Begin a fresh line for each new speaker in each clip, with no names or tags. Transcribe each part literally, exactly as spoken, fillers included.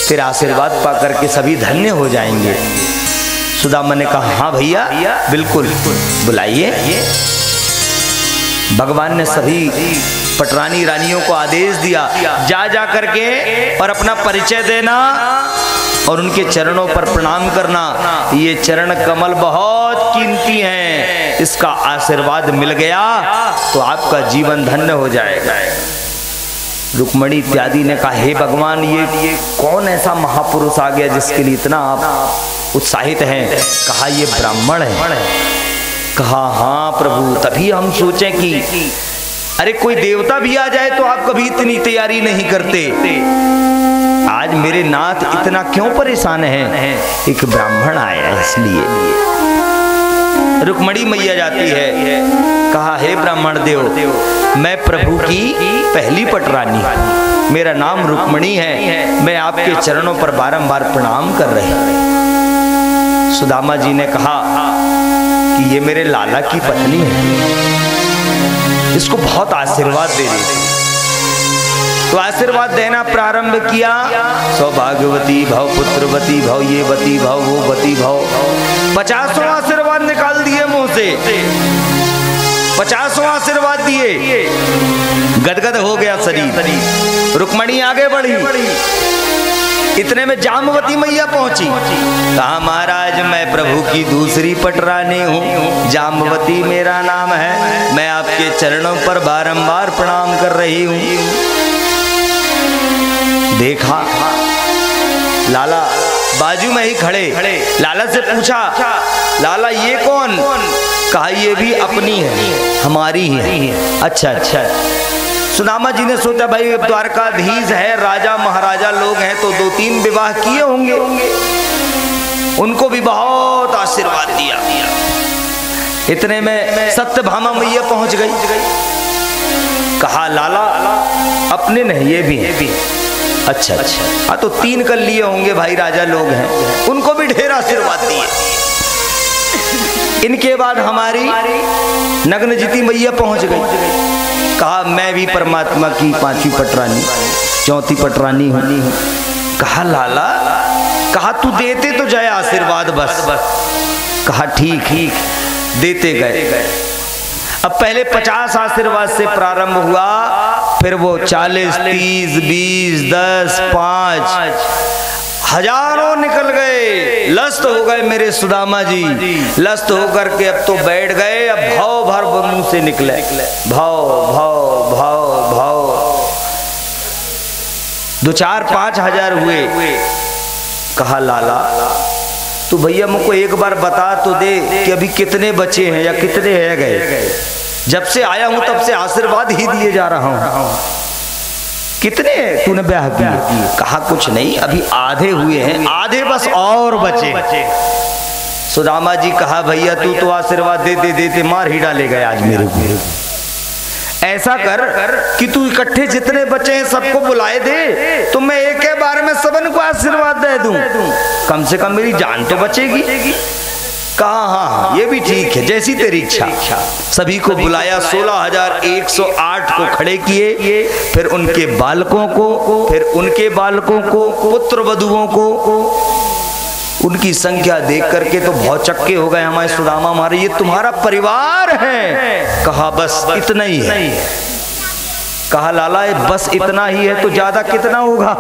तेरा आशीर्वाद पा करके सभी धन्य हो जाएंगे। सुदामा ने कहा हाँ भैया बिल्कुल, बुलाइए। भगवान ने सभी पटरानी रानियों को आदेश दिया, जा जा करके और अपना परिचय देना और उनके चरणों पर प्रणाम करना। ये चरण कमल बहुत कीमती हैं, इसका आशीर्वाद मिल गया तो आपका जीवन धन्य हो जाएगा। रुक्मणी इत्यादि ने कहा हे भगवान, ये ये कौन ऐसा महापुरुष आ गया जिसके लिए इतना आप उत्साहित हैं? कहा ये ब्राह्मण है। कहा हाँ प्रभु, तभी हम सोचें कि अरे कोई देवता भी आ जाए तो आप कभी इतनी तैयारी नहीं करते, आज मेरे नाथ इतना क्यों परेशान हैं? एक ब्राह्मण आया इसलिए। रुक्मणी मैया जाती है, कहा हे ब्राह्मण देव, मैं प्रभु की पहली पटरानी, मेरा नाम रुक्मणी है, मैं आपके चरणों पर बारंबार प्रणाम कर रही हूं। सुदामा जी ने कहा कि ये मेरे लाला की पत्नी है, इसको बहुत आशीर्वाद दे रही थी। तो आशीर्वाद देना प्रारंभ किया, सौभाग्यवती भव, पुत्रवती भव, ये वती भव, वो वती भव। पचासों आशीर्वाद निकाल दिए मुंह से, पचासों आशीर्वाद दिए, गदगद हो गया शरीर। रुक्मणी आगे बढ़ी, इतने में जामवती मैया पहुंची। कहा महाराज मैं प्रभु की दूसरी पटरानी हूँ, जामवती मेरा नाम है, मैं आपके चरणों पर बारंबार प्रणाम कर रही हूँ। देखा लाला बाजू में ही खड़े, लाला से पूछा लाला ये कौन? कहा ये भी अपनी है, हमारी ही है। अच्छा अच्छा। सुदामा जी ने सोचा भाई द्वारकाधीश है, राजा महाराजा लोग हैं तो दो तीन विवाह किए होंगे, उनको भी बहुत आशीर्वाद दिया। इतने में सत्यभामा मैया पहुंच गई। कहा लाला अपने नहीं ये भी है। अच्छा अच्छा, हाँ तो तीन कर लिए होंगे भाई, राजा लोग हैं, उनको भी ढेर आशीर्वाद दिए। इनके बाद हमारी नग्नजिती मैया पहुंच गई। कहा मैं भी परमात्मा की पांचवी पटरानी, चौथी पटरानी हूँ। कहा लाला, कहा तू देते तो जाए आशीर्वाद बस बस। कहा ठीक ठीक, देते गए। अब पहले पचास आशीर्वाद से प्रारंभ हुआ, फिर वो चालीस, तीस, बीस, दस, पांच, हजारों निकल गए। लस्त हो गए मेरे सुदामा जी, लस्त होकर के अब तो बैठ गए। अब भाव भर मुंह से निकले, भाव भाव भाव भाव। दो चार पांच हजार हुए। कहा लाला तो भैया मुझको एक बार बता तो दे कि अभी कितने बचे हैं या कितने रह गए? जब से आया हूं तब से आशीर्वाद ही दिए जा रहा हूं। कितने तूने ब्याह किए? कहा कुछ नहीं, अभी आधे हुए हैं, आधे बस और बचे। सुदामा जी कहा भैया तू तो आशीर्वाद देते देते मार ही डालेगा आज मेरे को। ऐसा कर कि तू इकट्ठे जितने बचे हैं सबको बुलाए दे, तो मैं एक ही बार में सबन को आशीर्वाद दे दूं, कम से कम मेरी जान तो बचेगी। कहा हाँ ये भी ठीक है, जैसी तेरी इच्छा। सभी को बुलाया, सोलह हजार एक सौ आठ को खड़े किए, फिर उनके बालकों को, फिर उनके बालकों को, पुत्र वधुओं को। उनकी संख्या देख करके तो बहुत चक्के हो गए हमारे सुदामा, हमारे ये तुम्हारा परिवार है। कहा बस इतना ही है। कहा लाला बस इतना ही है तो ज्यादा कितना होगा?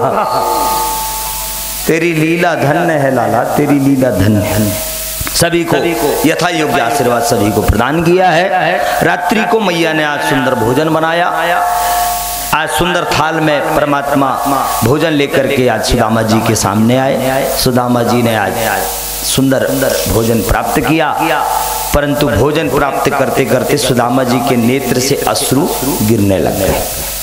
तेरी लीला धन्य है लाला, तेरी लीला धन्य। सभी को यथा योग्य आशीर्वाद सभी को प्रदान किया है। रात्रि को मैया ने आज सुंदर भोजन बनाया। आज सुंदर थाल में परमात्मा भोजन लेकर के आज सुदामा जी के सामने आए। सुदामा जी ने आज सुंदर भोजन प्राप्त किया, परंतु भोजन प्राप्त करते करते सुदामा जी के नेत्र से अश्रु गिरने लग गए।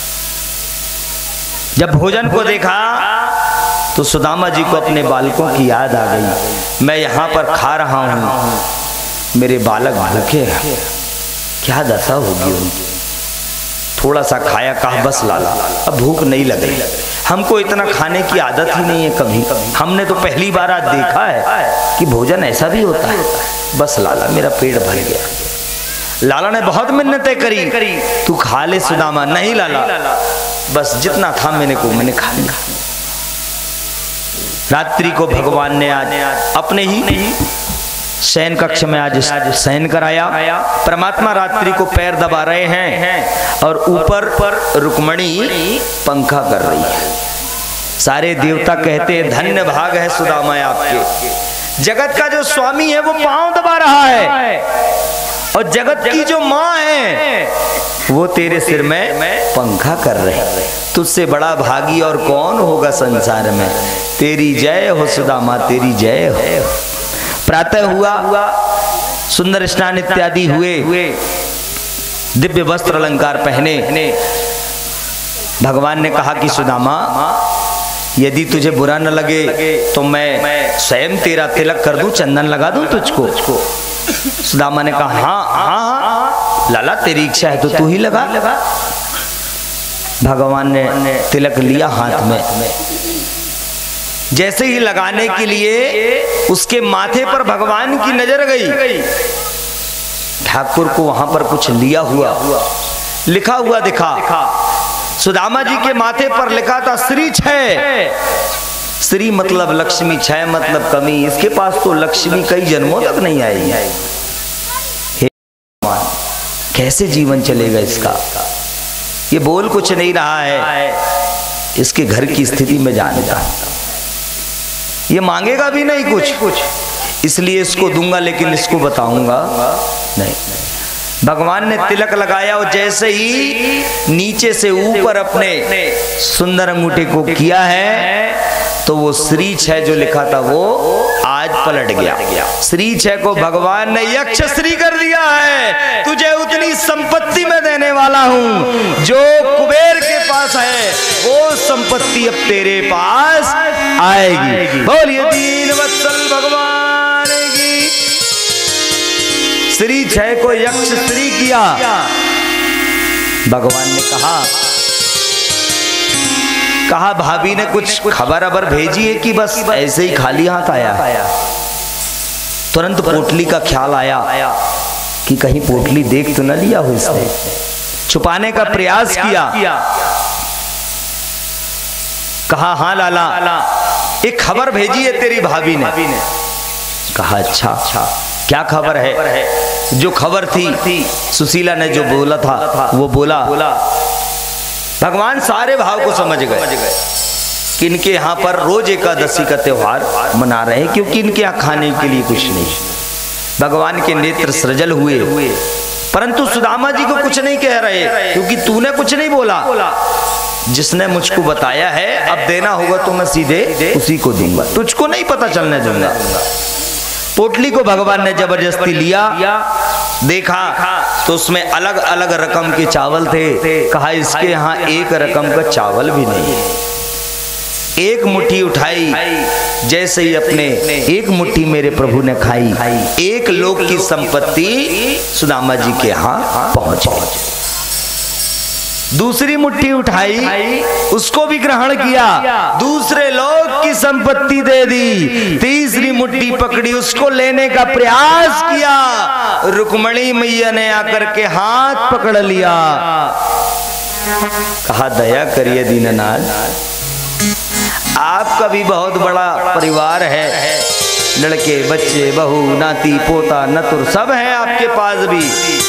जब भोजन को देखा तो सुदामा जी को अपने बालकों की याद आ गई। मैं यहाँ पर खा रहा हूँ, मेरे बालक भूखे हैं, क्या दशा होगी उनकी। थोड़ा सा खाया, कहा बस लाला अब भूख नहीं लग रही, हमको इतना खाने की आदत ही नहीं है कभी, हमने तो पहली बार आज देखा है कि भोजन ऐसा भी होता है। बस लाला मेरा पेट भर गया। लाला ने बहुत मिन्नतें करी, तू खा ले सुदामा। नहीं लाला बस जितना था मैंने को मैंने खा लिया। रात्रि को भगवान ने आज अपने ही शयन कक्ष में आज शयन कराया। परमात्मा रात्रि को पैर दबा रहे हैं और ऊपर पर रुक्मणी पंखा कर रही है। सारे देवता कहते हैं धन्य भाग है सुदामा आपके, जगत का जो स्वामी है वो पांव दबा रहा है और जगत की जो माँ है वो तेरे सिर में पंखा कर रहे हैं। तुझसे बड़ा भागी और कौन होगा संसार में। तेरी जय हो सुदामा, तेरी जय हो। प्रातः हुआ, सुंदर स्नान इत्यादि हुए, दिव्य वस्त्र अलंकार पहने। भगवान ने कहा कि सुदामा यदि तुझे बुरा न लगे तो मैं स्वयं तेरा तिलक कर दूं, चंदन लगा दूं तुझको। सुदामा ने कहा हाँ हाँ हाँ लाला तेरी इच्छा है तो तू ही लगा। भगवान ने तिलक लिया हाथ में। जैसे ही लगाने के लिए उसके माथे पर भगवान की नजर गई, ठाकुर को वहां पर कुछ लिया हुआ लिखा हुआ दिखा। सुदामा जी के माथे पर लिखा था श्री छय। श्री मतलब लक्ष्मी, छय मतलब कमी। इसके पास तो लक्ष्मी कई जन्मों तक नहीं आई। हे कैसे जीवन चलेगा इसका। ये बोल कुछ नहीं रहा है, इसके घर की स्थिति में जानता। ये मांगेगा भी नहीं कुछ कुछ इसलिए इसको दूंगा, लेकिन इसको बताऊंगा नहीं। भगवान ने तिलक लगाया और जैसे ही नीचे से ऊपर अपने सुंदर अंगूठे को किया है तो वो श्री छह जो लिखा था वो आज पलट गया। श्री छह को भगवान ने यक्ष श्री कर दिया है। तुझे उतनी संपत्ति में देने वाला हूं जो कुबेर के पास है, वो संपत्ति अब तेरे पास आएगी। बोलिए दीन वत्सल भगवान की। श्री छह को यक्ष श्री किया। भगवान ने कहा कहा भाभी ने कुछ खबर अबर भेजी है कि बस ऐसे ही खाली हाथ आया। तुरंत पोटली का ख्याल आया कि कहीं पोटली देख तो न लिया हो इसने। छुपाने का प्रयास किया। कहा हाँ लाला एक खबर भेजी है तेरी भाभी ने। कहा अच्छा अच्छा क्या खबर है। जो खबर थी सुशीला ने जो बोला था वो बोला। भगवान सारे भाव को समझ गए कि इनके यहाँ पर रोज एकादशी का त्योहार मना रहे हैं, क्योंकि इनके यहाँ खाने के लिए कुछ नहीं। भगवान के नेत्र सृजल हुए, परंतु सुदामा जी को कुछ नहीं कह रहे, क्योंकि तूने कुछ नहीं बोला। जिसने मुझको बताया है अब देना होगा तो मैं सीधे उसी को दूंगा, तुझको नहीं पता चलने दूंगा। पोटली को भगवान ने जबरदस्ती लिया। देखा तो उसमें अलग अलग रकम के चावल थे। कहा इसके यहाँ एक रकम का चावल भी नहीं। एक मुट्ठी उठाई, जैसे ही अपने एक मुट्ठी मेरे प्रभु ने खाई, एक लोक की संपत्ति सुदामा जी के यहाँ पहुंच गई। दूसरी मुट्ठी उठाई, उसको भी ग्रहण किया, दूसरे लोग की संपत्ति दे दी। तीसरी मुट्ठी पकड़ी, उसको लेने का प्रयास किया। रुक्मणी मैया ने आकर के हाथ पकड़ लिया। कहा दया करिए दीननाथ, आपका भी बहुत बड़ा परिवार है, लड़के बच्चे बहू नाती पोता नतुर सब है आपके पास भी।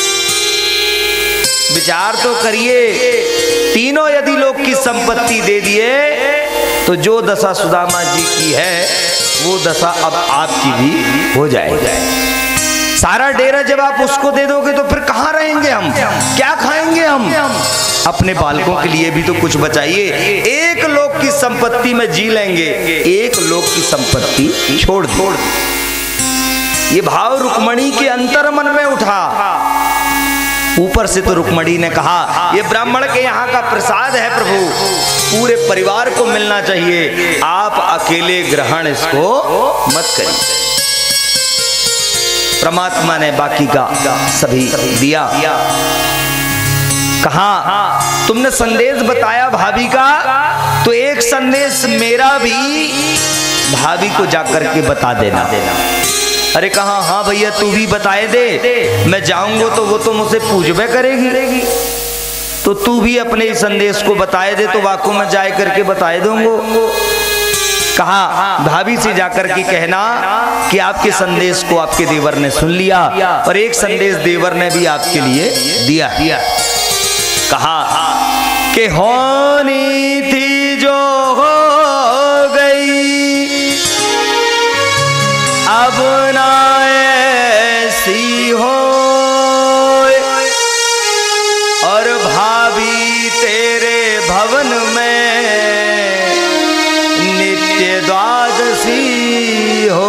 विचार तो करिए, तीनों यदि लोग की संपत्ति दे दिए तो जो दशा सुदामा जी की है वो दशा अब आपकी भी हो जाएगी। सारा डेरा जब आप उसको दे दोगे तो फिर कहाँ रहेंगे हम, क्या खाएंगे हम। अपने बालकों के लिए भी तो कुछ बचाइए। एक लोग की संपत्ति में जी लेंगे, एक लोग की संपत्ति छोड़ छोड़। ये भाव रुक्मणी के अंतर मन में उठा। ऊपर से तो रुक्मणी ने कहा ये ब्राह्मण के यहाँ का प्रसाद है प्रभु, पूरे परिवार को मिलना चाहिए, आप अकेले ग्रहण इसको मत करिए। परमात्मा ने बाकी का सभी दिया। कहा तुमने संदेश बताया भाभी का, तो एक संदेश मेरा भी भाभी को जाकर के बता देना देना। अरे कहा हाँ भैया तू भी बताए दे, मैं जाऊंगा तो वो तो मुझसे पूछबे करेगी, तो तू भी अपने संदेश को बताए दे तो वाकू में जाए करके बताए दूंगा। कहा भाभी से जाकर के कहना कि आपके संदेश को आपके देवर ने सुन लिया और एक संदेश देवर ने भी आपके लिए दिया। कहा कि होनी थी जो हो गई अब ना ऐसी हो, और भाभी तेरे भवन में नित्य द्वादशी हो।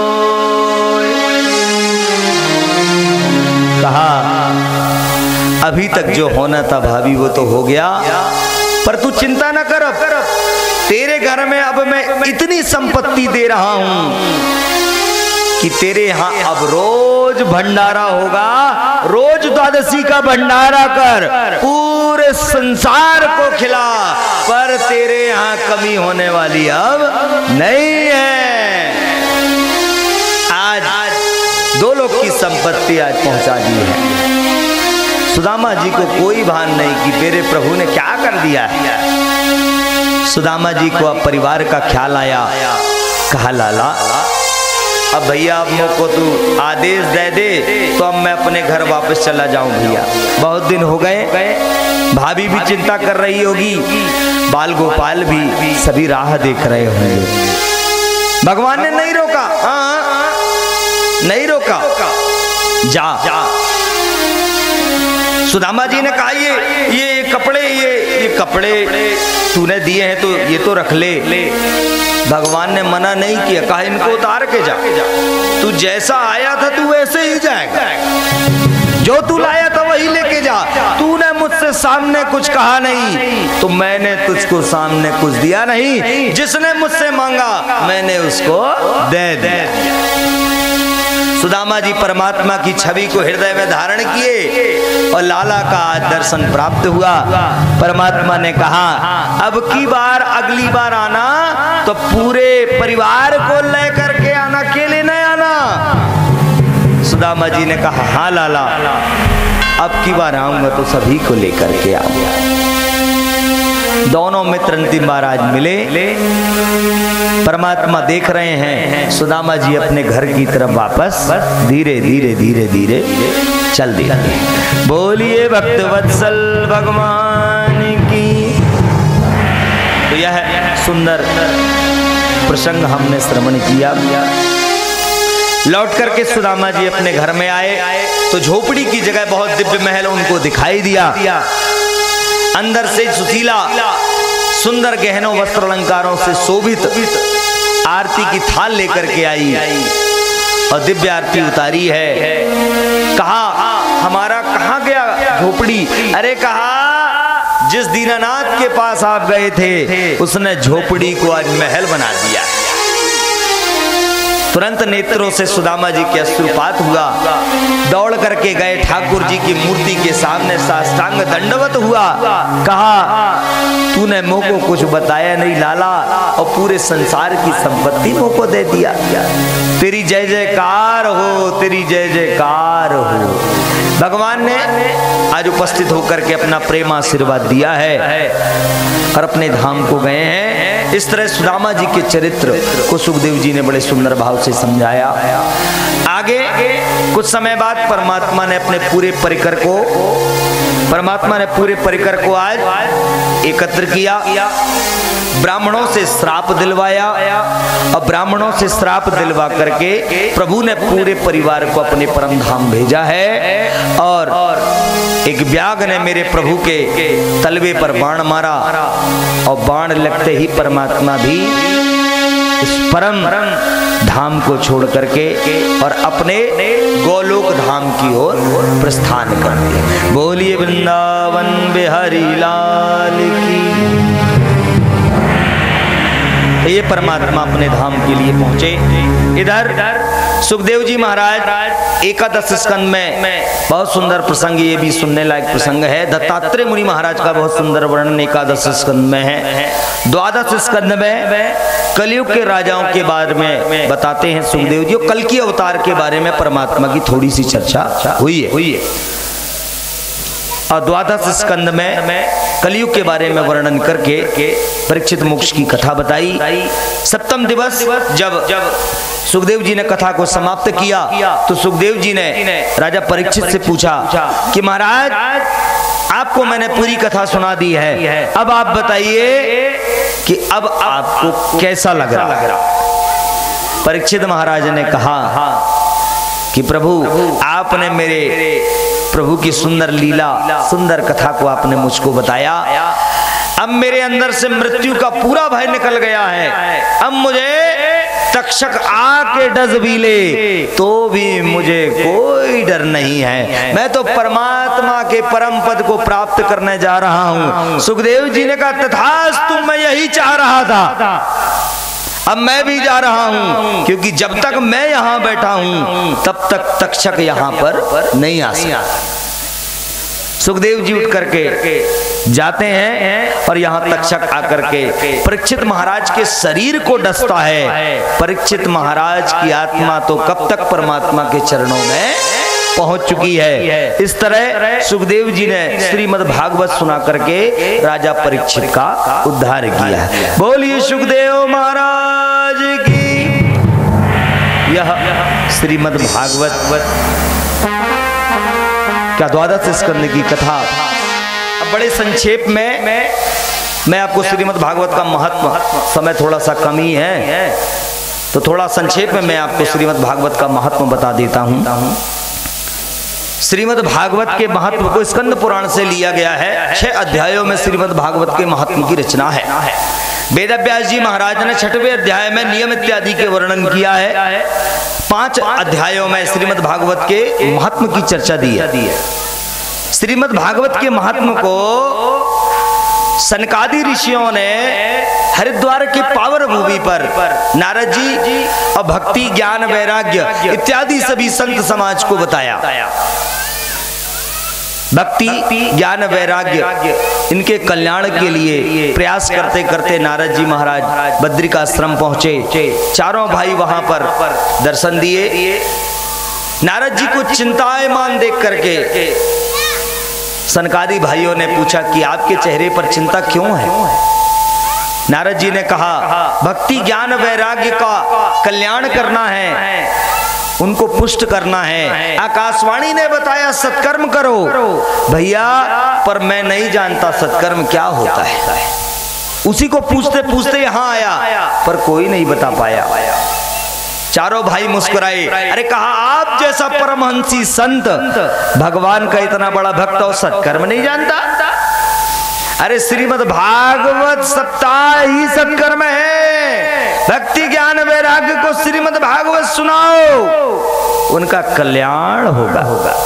कहा अभी तक जो होना था भाभी वो तो हो गया, पर तू चिंता न कर, तेरे घर में अब मैं इतनी संपत्ति दे रहा हूं कि तेरे यहाँ अब रोज भंडारा होगा, रोज द्वादशी का भंडारा कर, पूरे संसार को खिला, पर तेरे यहाँ कमी होने वाली अब नहीं है। आज दो लोग की संपत्ति आज पहुंचा दी है। सुदामा जी को कोई भान नहीं कि मेरे प्रभु ने क्या कर दिया है। सुदामा जी को अब परिवार का ख्याल आया। कहा लाला अब भैया अब मुझको तू आदेश दे दे तो अब मैं अपने घर वापस चला जाऊं भैया, बहुत दिन हो गए, भाभी भी चिंता कर रही होगी, बाल गोपाल भी सभी राह देख रहे होंगे। भगवान ने नहीं रोका, हाँ नहीं रोका, जा, जा। सुदामा जी ने कहा ये ये कपड़े ये ये कपड़े तूने दिए हैं तो ये तो रख ले। भगवान ने मना नहीं किया, कहा इनको उतार के जा, तू जैसा आया था तू वैसे ही जाएगा, जो तू लाया था वही लेके जा। तूने मुझसे सामने कुछ कहा नहीं तो मैंने तुझको सामने कुछ दिया नहीं, जिसने मुझसे मांगा मैंने उसको दे दिया। सुदामा जी परमात्मा की छवि को हृदय में धारण किए और लाला का दर्शन प्राप्त हुआ। परमात्मा ने कहा अब की बार अगली बार आना तो पूरे परिवार को लेकर के आना, अकेले नहीं आना। सुदामा जी ने कहा हाँ लाला, अब की बार आऊंगा तो सभी को लेकर के आऊंगा। दोनों मित्र अंतिम बार आज मिले। परमात्मा देख रहे हैं सुदामा जी अपने घर की तरफ वापस धीरे धीरे धीरे धीरे चल दिया। बोलिए भक्त वत्सल भगवान की। तो यह सुंदर प्रसंग हमने श्रवण किया। लौट करके सुदामा जी अपने घर में आए तो झोपड़ी की जगह बहुत दिव्य महल उनको दिखाई दिया। अंदर से सुशीला सुंदर गहनों वस्त्र अलंकारों से शोभित आरती की थाल लेकर के आई और दिव्य आरती उतारी है। कहा हमारा कहाँ गया झोपड़ी? अरे कहा जिस दीनानाथ के पास आप गए थे उसने झोपड़ी को आज महल बना दिया। तुरंत नेत्रों से सुदामा जी के अश्रुपात हुआ। दौड़ करके गए ठाकुर जी की मूर्ति के सामने साष्टांग दंडवत हुआ। कहा तूने मुझ को कुछ बताया नहीं लाला और पूरे संसार की संपत्ति मुझ को दे दिया। तेरी जय जयकार हो, तेरी जय जयकार हो। भगवान ने आज उपस्थित होकर के अपना प्रेम आशीर्वाद दिया है और अपने धाम को गए हैं। इस तरह सुदामा जी के चरित्र को सुखदेव जी ने बड़े सुंदर भाव से समझाया। आगे कुछ समय बाद परमात्मा ने अपने पूरे परिकर को परमात्मा ने पूरे परिकर को आज एकत्र किया, ब्राह्मणों से श्राप दिलवाया और ब्राह्मणों से श्राप दिलवा करके प्रभु ने पूरे परिवार को अपने परम धाम भेजा है। और एक व्याघ ने मेरे प्रभु के तलवे पर बाण मारा और बाण लगते ही परमात्मा भी इस परम धाम को छोड़ करके और अपने गोलोक धाम की ओर प्रस्थान कर दिया। बोलिए वृंदावन बिहारी लाल की। ये परमात्मा अपने धाम के लिए पहुंचे। इधर सुखदेव जी महाराज एकादश स्कंद में बहुत सुंदर प्रसंग, ये भी सुनने लायक प्रसंग है। दत्तात्रेय मुनि महाराज का बहुत सुंदर वर्णन एकादश स्कंद में है। द्वादश स्कंद में कलयुग के राजाओं के बारे में बताते हैं सुखदेव जी। कल की अवतार के बारे में परमात्मा की थोड़ी सी चर्चा हुई है। और द्वादश स्कंद में कलयुग के बारे में वर्णन करके परीक्षित मोक्ष की कथा बताई। सप्तम दिवस जब जब सुखदेव जी ने कथा को समाप्त किया तो सुखदेव जी ने राजा परीक्षित से पूछा कि महाराज आपको मैंने पूरी कथा सुना दी है, अब आप बताइए कि अब आपको कैसा लग रहा। परीक्षित महाराज ने कहा कि प्रभु आपने मेरे प्रभु की सुंदर लीला सुंदर कथा को आपने मुझको बताया, अब मेरे अंदर से मृत्यु का पूरा भय निकल गया है। अब मुझे तक्षक आके डस भी ले तो भी मुझे कोई डर नहीं है, मैं तो परमात्मा के परम पद को प्राप्त करने जा रहा हूँ। सुखदेव जी ने कहा तथास्तु, मैं यही चाह रहा था, अब मैं भी जा रहा हूं, क्योंकि जब तक मैं यहां बैठा हूं तब तक तक्षक यहां पर नहीं आ सकता। सुखदेव जी उठ करके जाते हैं और यहाँ तक्षक आकर के परीक्षित महाराज के शरीर को डसता है। परीक्षित महाराज की आत्मा तो कब तक परमात्मा के चरणों में पहुंच चुकी है। इस तरह सुखदेव जी ने श्रीमद् भागवत सुना करके राजा परीक्षित का उद्धार किया। बोलिए सुखदेव महाराज की। यह श्रीमद् भागवत क्या द्वादश स्कंद की कथा। अब बड़े संक्षेप में मैं, मैं आपको श्रीमद् भागवत का महत्व, समय थोड़ा सा कम ही है तो थोड़ा संक्षेप में मैं आपको श्रीमद् भागवत का महत्व बता देता हूँ। श्रीमद् भागवत के महत्व को स्कंद पुराण से लिया गया है। छह अध्यायों में श्रीमद् भागवत के महत्व की रचना है। वेदव्यास जी महाराज ने छठवें अध्याय में नियम इत्यादि के वर्णन किया है। पांच अध्यायों में श्रीमद् भागवत के महत्व की चर्चा दी है। श्रीमद् भागवत के महत्व को सनकादि ऋषियों ने हरिद्वार की पावन भूमि पर नारद जी और भक्ति ज्ञान वैराग्य इत्यादि सभी संत समाज को बताया। भक्ति ज्ञान वैराग्य इनके कल्याण के लिए प्रयास करते करते नारद जी महाराज बद्रिकाश्रम पहुंचे। चारों भाई वहां पर दर्शन दिए। नारद जी को चिंतायमान देख करके सनकादि भाइयों ने पूछा कि आपके चेहरे पर चिंता क्यों है। नारद जी ने कहा भक्ति ज्ञान वैराग्य का कल्याण करना है, उनको पुष्ट करना है। आकाशवाणी ने बताया सत्कर्म करो भैया, पर मैं नहीं जानता सत्कर्म क्या होता है। उसी को पूछते पूछते यहाँ आया पर कोई नहीं बता पाया। चारों भाई मुस्कुराए। अरे कहा आप जैसा परमहंसी संत भगवान का इतना बड़ा भक्त और सत्कर्म नहीं जानता। अरे श्रीमद् भागवत सप्ताह ही सत्कर्म है। भक्ति ज्ञान वैराग्य को श्रीमद् भागवत सुनाओ, उनका कल्याण होगा होगा।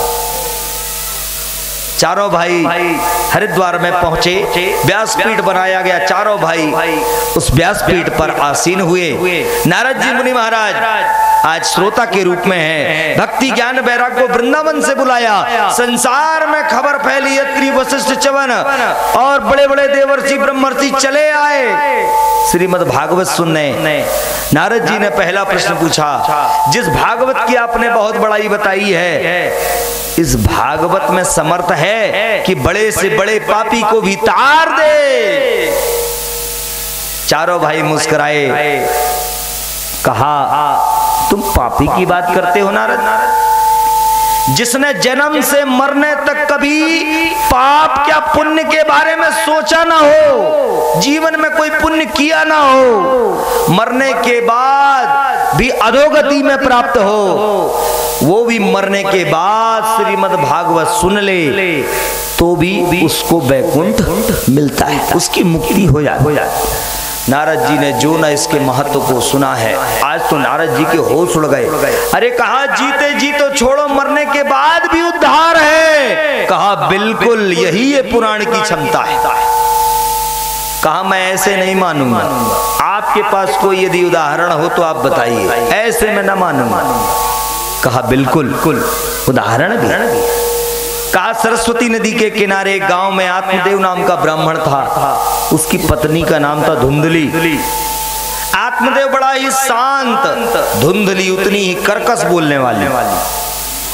चारों भाई हरिद्वार में पहुंचे। व्यासपीठ बनाया गया। चारों भाई उस व्यासपीठ पर आसीन हुए। नारद जी मुनि महाराज आज श्रोता के रूप में है। भक्ति ज्ञान वैराग्य को वृंदावन से बुलाया। संसार में खबर फैली। अत्रि वशिष्ठ च्यवन और बड़े बड़े देवर्षि ब्रह्मर्षि चले आए श्रीमद् भागवत सुनने। नारद जी ने पहला प्रश्न पूछा, जिस भागवत की आपने बहुत बड़ाई बताई है, इस भागवत में समर्थ है कि बड़े से बड़े पापी को भी तार दे। चारों भाई मुस्कुराए। कहा तुम पापी की बात करते हो नारद? जिसने जन्म से मरने तक कभी पाप क्या पुण्य के बारे में सोचा ना हो, जीवन में कोई पुण्य किया ना हो, मरने के बाद भी अधोगति में प्राप्त हो, वो भी मरने के बाद श्रीमद् भागवत सुन ले तो भी उसको वैकुंठ मिलता है, उसकी मुक्ति हो जाए। नारद जी ने जो ना इसके महत्व को सुना है, आज तो नारद जी के होश उड़ गए। अरे कहा जीते जी तो छोड़ो, मरने के बाद भी उद्धार है। कहा बिल्कुल यही ये पुराण की क्षमता है। कहा मैं ऐसे नहीं मानूंगा, आपके पास कोई यदि उदाहरण हो तो आप बताइए, ऐसे मैं न मानूंगा। कहा बिल्कुल उदाहरण भी। कहा सरस्वती नदी के किनारे एक गांव में आत्मदेव नाम का ब्राह्मण था। उसकी पत्नी का नाम था धुंधली। आत्मदेव बड़ा ही शांत, धुंधली उतनी ही कर्कश बोलने वाली।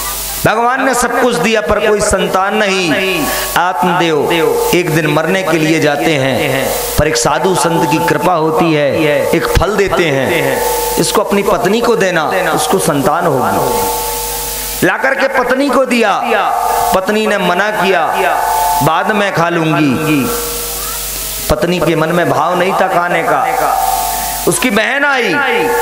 भगवान ने सब कुछ दिया पर कोई संतान नहीं। आत्मदेव एक दिन मरने के लिए जाते हैं, पर एक साधु संत की कृपा होती है, एक फल देते हैं, इसको अपनी पत्नी को देना, उसको संतान होगी। लाकर के पत्नी को दिया, पत्नी ने मना किया, बाद में खा लूंगी। पत्नी के मन में भाव नहीं था खाने का। उसकी बहन आई,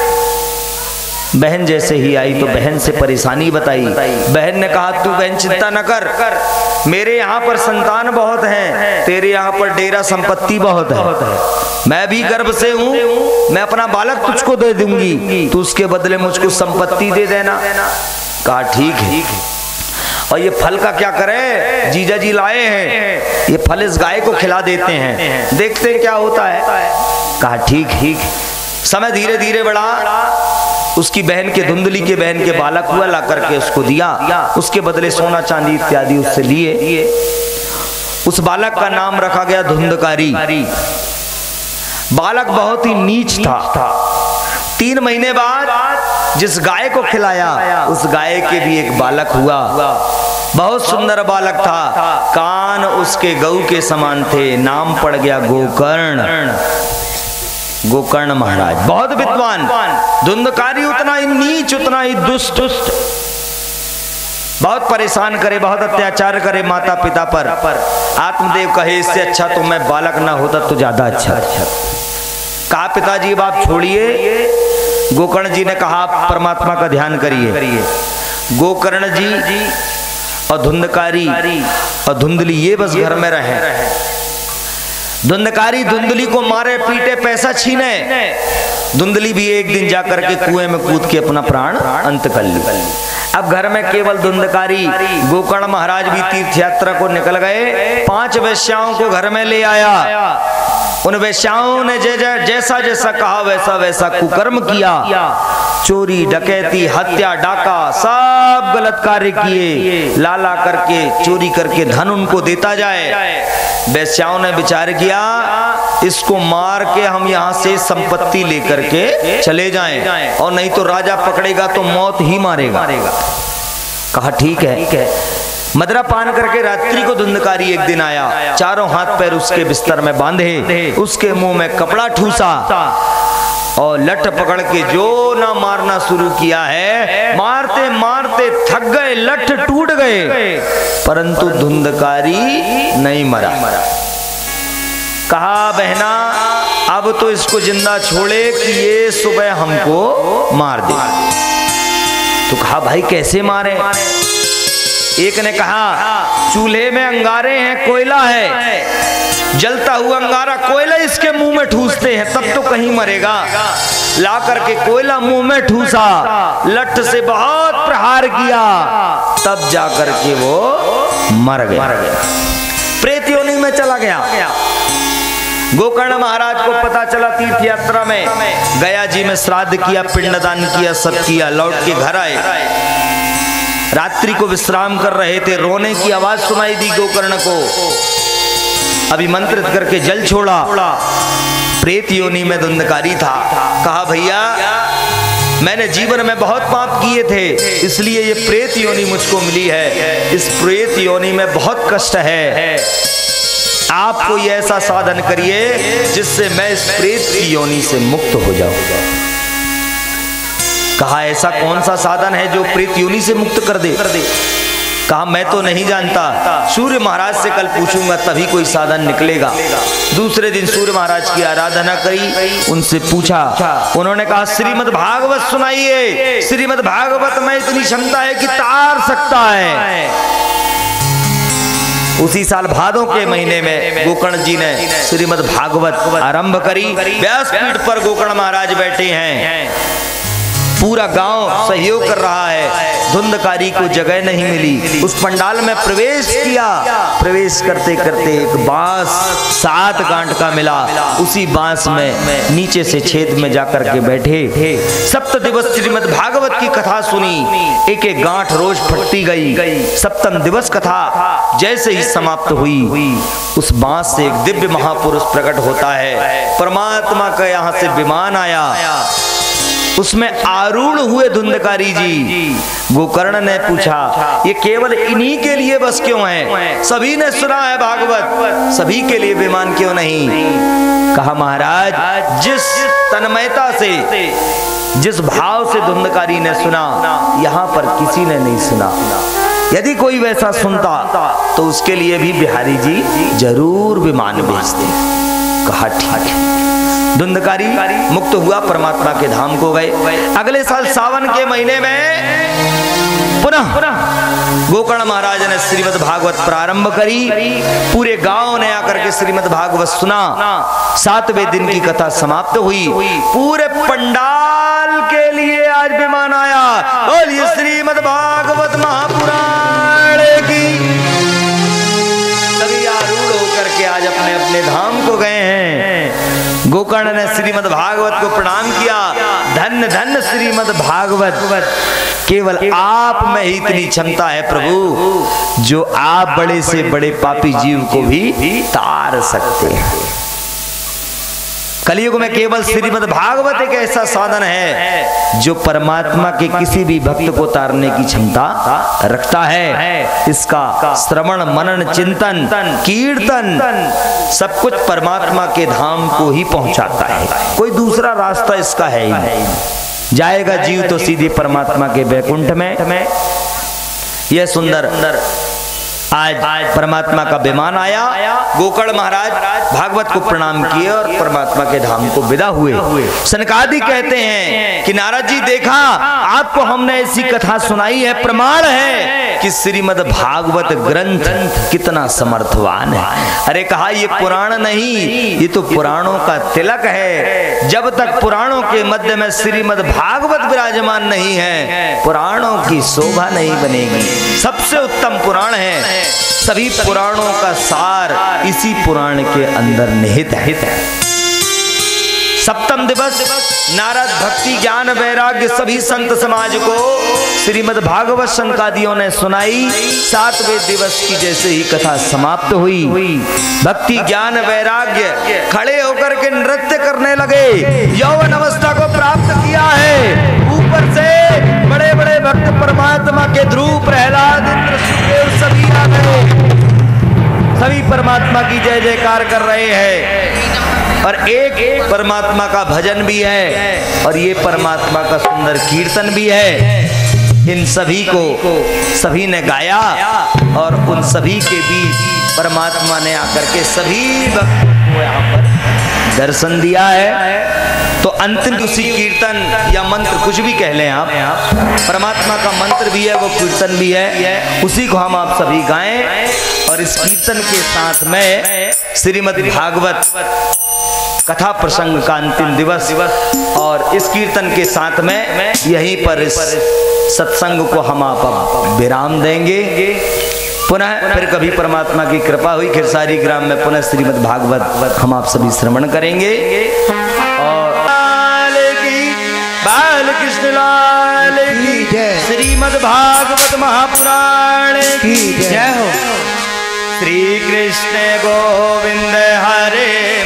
बहन जैसे ही आई तो बहन से परेशानी बताई। बहन ने कहा तू बहन चिंता न कर, मेरे यहाँ पर संतान बहुत हैं, तेरे यहाँ पर डेरा संपत्ति बहुत है, मैं भी गर्भ से हूँ, मैं अपना बालक तुझको दे दूंगी, तू उसके बदले मुझको संपत्ति दे देना। कहा ठीक है। और ये फल का क्या करे, जीजा जी लाए हैं, ये फल इस गाय को खिला देते हैं, देखते हैं क्या होता है। कहा ठीक ठीक। समय धीरे धीरे बढ़ा, उसकी बहन के धुंधली के बहन के बालक हुआ, ला करके उसको दिया, उसके बदले सोना चांदी इत्यादि उससे लिए। उस बालक का नाम रखा गया धुंधकारी। बालक बहुत ही नीच था। तीन महीने बाद जिस गाय को खिलाया उस गाय के भी एक बालक हुआ, बहुत सुंदर बालक था, कान उसके गऊ के समान थे, नाम पड़ गया गोकर्ण। गोकर्ण महाराज बहुत विद्वान, धुंधकारी उतना ही नीच, उतना ही दुष्ट, बहुत परेशान करे, बहुत अत्याचार करे माता पिता पर। आत्मदेव कहे इससे अच्छा तो मैं बालक ना होता तो ज्यादा अच्छा। कहा पिताजी बात छोड़िए। गोकर्ण जी ने कहा परमात्मा का ध्यान करिए। गोकर्ण जी और धुंधकारी और धुंधली ये बस घर में रहे। धुंधकारी धुंधली को मारे पीटे पैसा छीने, धुंधली भी एक दिन जाकर के कुएं में कूद के अपना प्राण अंत कर ली। अब घर में केवल धुंधकारी। गोकर्ण महाराज भी तीर्थ यात्रा को निकल गए, पांच वेश्याओं को घर में ले आया। उन वेश्याओं ने जै जै, जैसा जैसा कहा वैसा वैसा कुकर्म किया, चोरी डकैती हत्या डाका सब गलत कार्य किए। लाला करके चोरी करके धन उनको देता जाए। वेश्याओं ने विचार किया इसको मार के हम यहाँ से संपत्ति लेकर के चले जाएं, और नहीं तो राजा पकड़ेगा तो मौत ही मारेगा। कहा ठीक है। मदरा पान करके रात्रि को धुंधकारी एक दिन आया, चारों हाथ पैर उसके बिस्तर में बांधे, उसके मुंह में कपड़ा ठूसा और लठ पकड़ के जो ना मारना शुरू किया है। मारते मारते थक गए, लठ टूट गए, परंतु धुंधकारी नहीं मरा। कहा बहना अब तो इसको जिंदा छोड़े कि ये सुबह हमको मार दे। तो कहा भाई कैसे मारे? एक ने कहा चूल्हे में अंगारे हैं, कोयला है, जलता हुआ अंगारा कोयला इसके मुंह में ठूसते हैं तब तो कहीं मरेगा। ला करके कोयला मुंह में ठूसा, लठ से बहुत प्रहार किया, तब जाकर के वो मर गया, प्रेत योनि में चला गया। गोकर्ण महाराज को पता चला, तीर्थ यात्रा में गया जी में श्राद्ध किया, पिंडदान किया, सब किया, लौट के घर आए। रात्रि को विश्राम कर रहे थे, रोने की आवाज सुनाई दी गोकर्ण को। अभिमंत्रित करके जल छोड़ा, प्रेत योनि में धुंधकारी था। कहा भैया मैंने जीवन में बहुत पाप किए थे, इसलिए ये प्रेत योनि मुझको मिली है। इस प्रेत योनि में बहुत कष्ट है, आप कोई ऐसा साधन करिए जिससे मैं इस प्रेत की योनि से मुक्त हो जाऊं। कहा ऐसा कौन सा साधन है जो प्रेत योनि से मुक्त कर दे? कहा मैं तो नहीं जानता, सूर्य महाराज से कल पूछूंगा तभी कोई साधन निकलेगा। दूसरे दिन सूर्य महाराज की आराधना करी, उनसे पूछा, उन्होंने कहा श्रीमद् भागवत सुनाइए। श्रीमद् भागवत में इतनी क्षमता है कि तार सकता है। उसी साल भादों के महीने में गोकर्ण जी ने श्रीमद् भागवत आरंभ करी। व्यासपीठ पर गोकर्ण महाराज बैठे हैं, पूरा गांव सहयोग कर रहा है। धुंधकारी को जगह नहीं मिली, उस पंडाल में प्रवेश किया। प्रवेश करते करते एक बांस सात गांठ का मिला, उसी बांस में नीचे से छेद में जाकर के बैठे। सप्त दिवस श्रीमद् भागवत की कथा सुनी, एक एक गांठ रोज फटती गई। सप्तम दिवस कथा जैसे ही समाप्त हुई, उस बांस से एक दिव्य महापुरुष प्रकट होता है। परमात्मा का यहाँ से विमान आया, उसमें आरूढ़ हुए धुंधकारी जी। गोकर्ण ने पूछा ये केवल इन्हीं के लिए बस क्यों है? सभी ने सुना है भागवत, सभी के लिए विमान क्यों नहीं? कहा महाराज जिस तन्मयता से, जिस भाव से धुंधकारी ने सुना, यहाँ पर किसी ने नहीं सुना। यदि कोई वैसा सुनता तो उसके लिए भी बिहारी जी जरूर विमान भेजते। कहा ठीक है। धुंधकारी मुक्त हुआ, परमात्मा के धाम को गए। अगले साल सावन के महीने में पुनः गोकर्ण महाराज ने श्रीमद् भागवत प्रारंभ करी। पूरे गांव ने आकर के श्रीमद् भागवत सुना। सातवें दिन की कथा समाप्त हुई। पूरे पंडाल के लिए आज विमान आया। बोलिए श्रीमद् भागवत महापुराण की। सभी आरूढ़ होकर के आज अपने अपने धाम को गए हैं। गोकर्ण ने श्रीमद् भागवत को प्रणाम किया। धन्य धन्य श्रीमद् भागवत, केवल आप में ही इतनी क्षमता है प्रभु, जो आप बड़े से बड़े पापी जीव को भी तार सकते हैं। कलयुग में केवल श्रीमद् भागवत एक ऐसा साधन है जो परमात्मा के किसी भी भक्त को तारने की क्षमता रखता है। इसका श्रवण मनन चिंतन कीर्तन सब कुछ परमात्मा के धाम को ही पहुंचाता है। कोई दूसरा रास्ता इसका है ही नहीं। जाएगा जीव तो सीधे परमात्मा के वैकुंठ में। यह सुंदर आज परमात्मा का विमान आया। गोकर्ण महाराज भागवत को प्रणाम किए और परमात्मा के धाम को विदा हुए। सनकादि कहते हैं कि नारद जी देखा आपको हमने ऐसी कथा सुनाई है, प्रमाण है कि श्रीमद् भागवत ग्रंथ कितना समर्थवान है। अरे कहा ये पुराण नहीं, ये तो पुराणों का तिलक है। जब तक पुराणों के मध्य में श्रीमद् भागवत विराजमान नहीं है, पुराणों की शोभा नहीं बनेगी। सबसे उत्तम पुराण है। सभी पुराणों का सार इसी पुराण के अंदर निहित है। सप्तम दिवस नारद भक्ति ज्ञान वैराग्य सभी संत समाज को श्रीमद् भागवत सनकादियों ने सुनाई। सातवें दिवस की जैसे ही कथा समाप्त हुई, भक्ति ज्ञान वैराग्य खड़े होकर के नृत्य करने लगे। यौवन अवस्था को प्राप्त किया है। ऊपर से बड़े बड़े भक्त परमात्मा के ध्रुव प्रहलाद इंद्र सुखदेव सभी आ गए। सभी परमात्मा की जय जयकार कर रहे हैं और एक एक परमात्मा का भजन भी है और ये परमात्मा का सुंदर कीर्तन भी है। इन सभी को सभी ने गाया और उन सभी के बीच परमात्मा ने आकर के सभी भक्तों को यहाँ पर दर्शन दिया है। तो अंतिम उसी कीर्तन या मंत्र कुछ भी कह लें आप, परमात्मा का मंत्र भी है, वो कीर्तन भी है, उसी को हम आप सभी गाएं। और इस कीर्तन के साथ में श्रीमद् भागवत कथा प्रसंग का अंतिम दिवस और इस कीर्तन के साथ में यहीं पर इस सत्संग को हम आप विराम देंगे। पुनः फिर कभी परमात्मा की कृपा हुई खिरसारी ग्राम में पुनः श्रीमद् भागवत हम आप सभी श्रवण करेंगे। और बाल कृष्ण लाल की जय। श्रीमद् भागवत महापुराण की जय हो। श्री कृष्ण गोविंद हरे